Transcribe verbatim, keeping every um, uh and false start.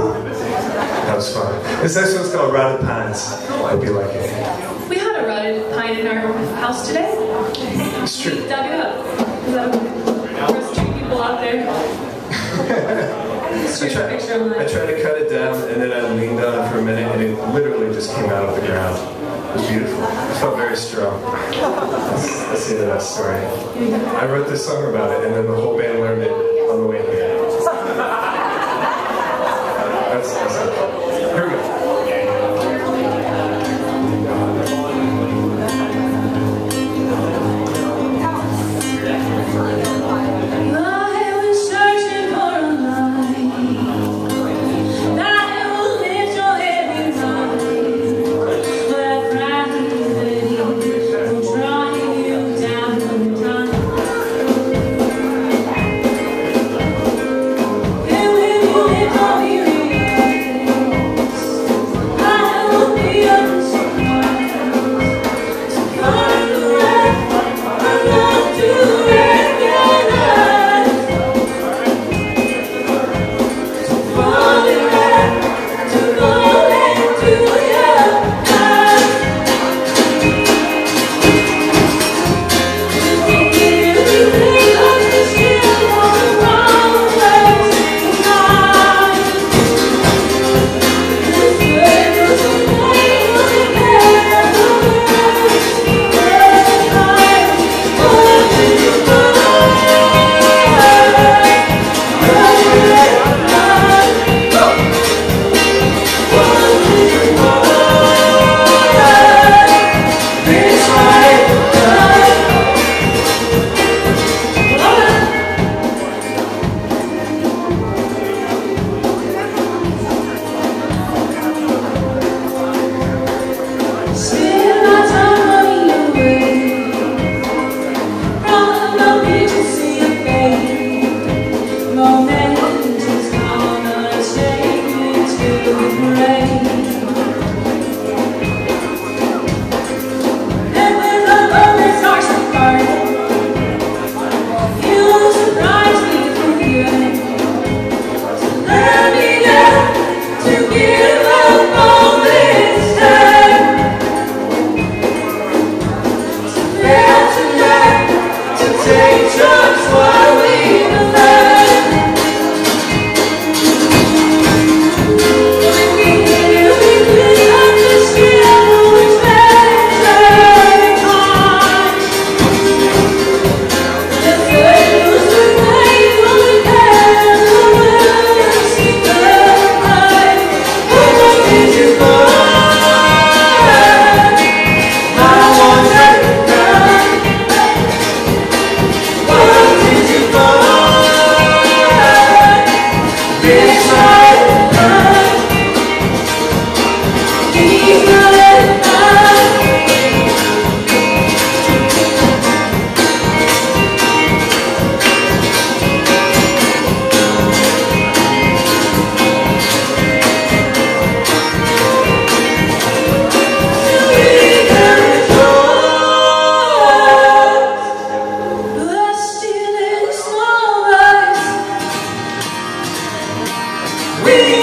That was fun. This next one's called Rotted Pines. Hope you like it. We had a rotted pine in our house today. It's true. We dug it up. Is that okay? There's two people out there. I, try, I tried to cut it down, and then I leaned on it for a minute, and it literally just came out of the ground. It was beautiful. I felt very strong. That's, that's the end of that story. I wrote this song about it, and then the whole band learned it on the way here. That's, that's it. Here we go. We